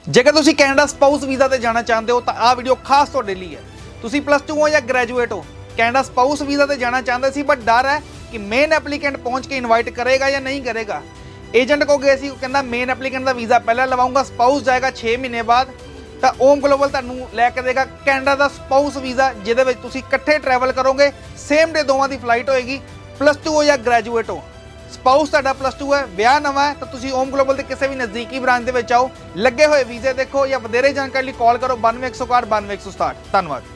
ਜੇਕਰ ਤੁਸੀਂ Canada spouse visa ਤੇ ਜਾਣਾ ਚਾਹੁੰਦੇ ਹੋ ਤਾਂ ਆਹ ਵੀਡੀਓ ਖਾਸ ਤੁਹਾਡੇ ਲਈ ਹੈ। ਤੁਸੀਂ +2 ਹੋ ਜਾਂ ਗ੍ਰੈਜੂਏਟ ਹੋ, ਕੈਨੇਡਾ ਸਪਾਊਸ ਵੀਜ਼ਾ ਤੇ ਜਾਣਾ ਚਾਹੁੰਦੇ ਸੀ ਬਟ ਡਰ ਹੈ ਕਿ ਮੇਨ ਐਪਲੀਕੈਂਟ ਪਹੁੰਚ ਕੇ ਇਨਵਾਈਟ ਕਰੇਗਾ ਜਾਂ ਨਹੀਂ ਕਰੇਗਾ। ਏਜੰਟ ਕੋ ਗਏ ਸੀ, ਉਹ ਕਹਿੰਦਾ ਮੇਨ ਐਪਲੀਕੈਂਟ ਦਾ ਵੀਜ਼ਾ ਪਹਿਲਾਂ ਲਵਾਉਂਗਾ, ਸਪਾਊਸ ਜਾਏਗਾ 6 ਮਹੀਨੇ ਬਾਅਦ। ਤਾਂ ਓਮ ਗਲੋਬਲ ਤੁਹਾਨੂੰ ਲੈ ਕੇ ਦੇਗਾ ਕੈਨੇਡਾ ਦਾ ਸਪਾਊਸ ਵੀਜ਼ਾ, ਜਿਹਦੇ ਵਿੱਚ ਤੁਸੀਂ ਇਕੱਠੇ ਟਰੈਵਲ ਕਰੋਗੇ। ਸੇਮ ਡੇ ਦੋਵਾਂ ਦੀ ਫਲਾਈਟ ਹੋਏਗੀ। +2 ਹੋ ਜਾਂ ਗ੍ਰੈਜੂਏਟ ਹੋ, ਸਪਾਊਸ ਤੁਹਾਡਾ +2 ਹੈ, ਵਿਆਹ ਨਵਾਂ ਹੈ, ਤਾਂ ਤੁਸੀਂ ਓਮ ਗਲੋਬਲ ਦੇ ਕਿਸੇ ਵੀ ਨਜ਼ਦੀਕੀ ਬ੍ਰਾਂਚ ਦੇ ਵਿੱਚ ਆਓ, ਲੱਗੇ ਹੋਏ ਵੀਜ਼ੇ ਦੇਖੋ, ਜਾਂ ਵਧੇਰੇ ਜਾਣਕਾਰੀ ਲਈ ਕਾਲ ਕਰੋ 92 161 92 167। ਧੰਨਵਾਦ।